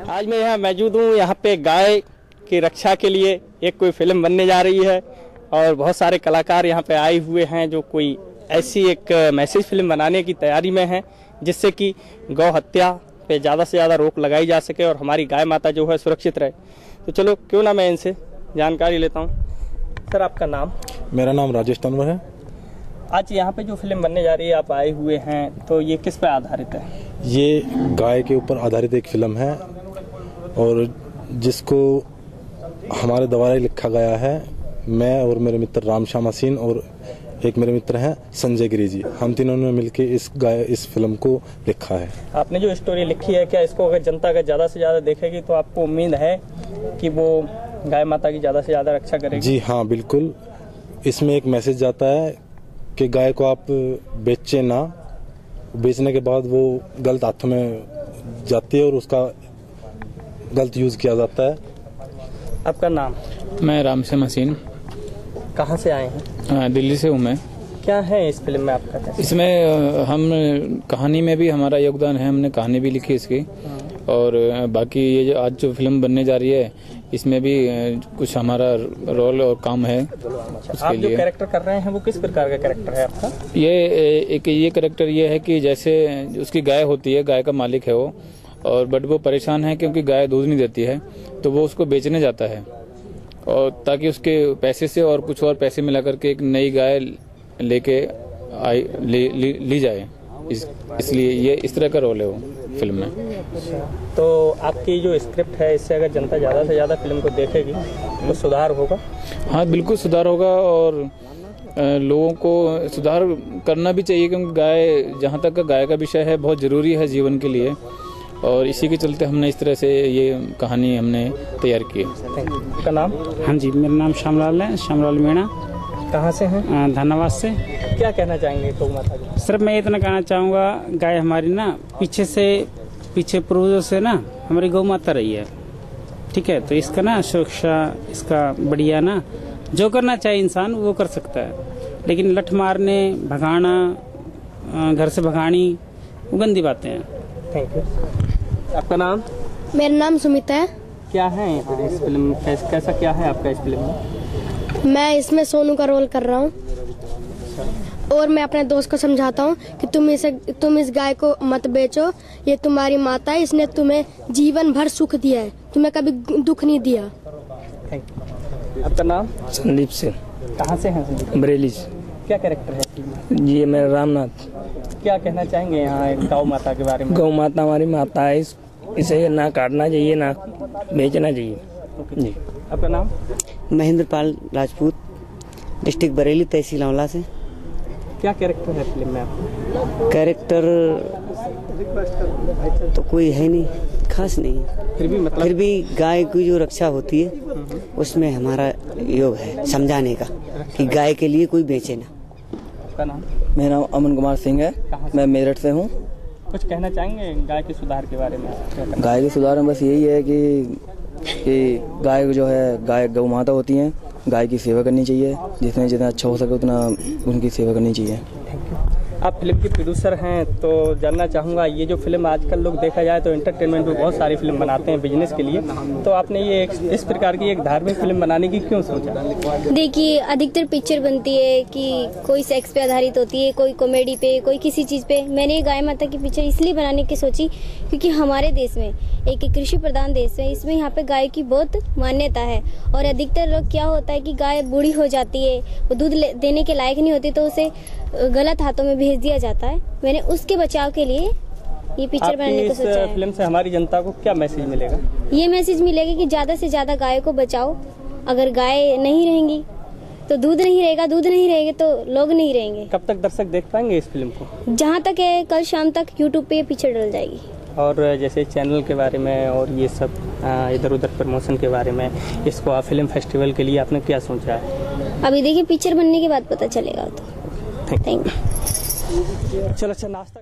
आज मैं यहाँ मौजूद हूँ। यहाँ पे गाय की रक्षा के लिए एक कोई फिल्म बनने जा रही है और बहुत सारे कलाकार यहाँ पे आए हुए हैं जो कोई ऐसी एक मैसेज फिल्म बनाने की तैयारी में हैं जिससे कि गौ हत्या पे ज़्यादा से ज़्यादा रोक लगाई जा सके और हमारी गाय माता जो है सुरक्षित रहे। तो चलो क्यों ना मैं इनसे जानकारी लेता हूँ। सर, आपका नाम? मेरा नाम राजेश तनवर है। आज यहाँ पे जो फिल्म बनने जा रही है, आप आए हुए हैं, तो ये किस पे आधारित है? ये गाय के ऊपर आधारित एक फिल्म है और जिसको हमारे द्वारा लिखा गया है। मैं और मेरे मित्र राम श्याम हसीन और एक मेरे मित्र हैं संजय गिरी जी, हम तीनों ने मिलकर इस फिल्म को लिखा है। आपने जो स्टोरी लिखी है, क्या इसको अगर जनता अगर ज़्यादा से ज़्यादा देखेगी तो आपको उम्मीद है कि वो गाय माता की ज़्यादा से ज़्यादा रक्षा करेगी? जी हाँ, बिल्कुल। इसमें एक मैसेज जाता है कि गाय को आप बेचे ना, बेचने के बाद वो गलत हाथों में जाती है और उसका गलत यूज़ किया जाता है। आपका नाम? मैं राम श्याम हसीन। कहाँ से आए हैं? दिल्ली से हूँ मैं। क्या है इस फिल्म में आपका? इसमें हम कहानी में भी हमारा योगदान है, हमने कहानी भी लिखी इसकी। और बाकी ये जो आज जो फिल्म बनने जा रही है इसमें भी कुछ हमारा रोल और काम है। आप जो कैरेक्टर कर रहे हैं वो किस प्रकार का कैरेक्टर है आपका? ये कैरेक्टर ये है कि जैसे उसकी गाय होती है, गाय का मालिक है वो, और बट वो परेशान है क्योंकि गाय दूध नहीं देती है, तो वो उसको बेचने जाता है और ताकि उसके पैसे से और कुछ और पैसे मिला करके एक नई गाय लेके ली जाए। इसलिए ये इस तरह का रोल है वो फिल्म में। तो आपकी जो स्क्रिप्ट है, इससे अगर जनता ज़्यादा से ज़्यादा फिल्म को देखेगी तो सुधार होगा? हाँ, बिल्कुल सुधार होगा और लोगों को सुधार करना भी चाहिए क्योंकि गाय, जहाँ तक गाय का विषय है, बहुत ज़रूरी है जीवन के लिए और इसी के चलते हमने इस तरह से ये कहानी हमने तैयार की है। का नाम? हाँ जी, मेरा नाम श्यामलाल है, श्यामलाल मीणा। कहाँ से हैं? धन्यवाद से। क्या कहना चाहेंगे गौ माता जी? सर, मैं इतना कहना चाहूँगा, गाय हमारी ना पीछे पूर्वजों से ना हमारी गौ माता रही है, ठीक है। तो इसका ना सुरक्षा, इसका बढ़िया ना जो करना चाहिए इंसान वो कर सकता है, लेकिन लठ मारने, भगाना, घर से भगानी, वो गंदी बातें हैं। Thank you. आपका नाम? मेरा नाम सुमिता है। क्या है इस फिल्म, कैसा क्या है आपका इस फिल्म में? मैं इसमें सोनू का रोल कर रहा हूँ और मैं अपने दोस्त को समझाता हूँ कि तुम इस गाय को मत बेचो, ये तुम्हारी माता है, इसने तुम्हें जीवन भर सुख दिया है, तुम्हें कभी दुख नहीं दिया। Thank you. आपका नाम? संदीप सिंह। कहाँ से हैं? बरेली से। क्या कैरेक्टर है? ये मेरा रामनाथ। क्या कहना चाहेंगे यहाँ गौ माता के बारे में? गौ माता हमारी माता है, इसे ना काटना चाहिए, ना बेचना चाहिए। जी। आपका नाम? महेंद्र पाल राजपूत, डिस्ट्रिक्ट बरेली, तहसील आंवला से। क्या कैरेक्टर है फिल्म में आपका? कैरेक्टर तो कोई है नहीं, खास नहीं, फिर भी गाय की जो रक्षा होती है उसमें हमारा योग है समझाने का कि गाय के लिए कोई बेचे ना। आपका नाम? मेरा नाम अमन कुमार सिंह है, मैं मेरठ से हूँ। कुछ कहना चाहेंगे गाय के सुधार के बारे में? गाय के सुधार में बस यही है कि गाय जो है, गाय गौ माता होती हैं, गाय की सेवा करनी चाहिए, जितना अच्छा हो सके उतना उनकी सेवा करनी चाहिए। आप फिल्म के प्रोड्यूसर हैं, तो जानना चाहूँगा, ये जो फिल्म आजकल लोग देखा जाए तो एंटरटेनमेंट में बहुत सारी फिल्म बनाते हैं बिजनेस के लिए, तो आपने ये इस प्रकार की एक धार्मिक फिल्म बनाने की क्यों सोचा? देखिए, अधिकतर पिक्चर बनती है कि कोई सेक्स पे आधारित होती है, कोई कॉमेडी पे, कोई किसी चीज़ पे। मैंने गाय माता की पिक्चर इसलिए बनाने की सोची क्योंकि हमारे देश में एक कृषि प्रधान देश है, इसमें यहाँ पे गाय की बहुत मान्यता है और अधिकतर लोग क्या होता है कि गाय बूढ़ी हो जाती है, वो दूध देने के लायक नहीं होती, तो उसे गलत हाथों में भेज दिया जाता है। मैंने उसके बचाव के लिए ये पिक्चर बनाने को सोचा है। फिल्म से हमारी जनता को क्या मैसेज मिलेगा? ये मैसेज मिलेगा कि ज्यादा से ज्यादा गाय को बचाओ। अगर गाय नहीं रहेंगी तो दूध नहीं रहेगा, दूध नहीं रहेगा तो लोग नहीं रहेंगे। कब तक दर्शक देख पाएंगे इस फिल्म को? जहाँ तक है, कल शाम तक यूट्यूब पे पिक्चर डल जाएगी। और जैसे चैनल के बारे में और ये सब इधर उधर प्रमोशन के बारे में, इसको आप फिल्म फेस्टिवल के लिए आपने क्या सोचा है? अभी देखिए, पिक्चर बनने के बाद पता चलेगा। तो थैंक यू। चलो, अच्छा नाश्ता।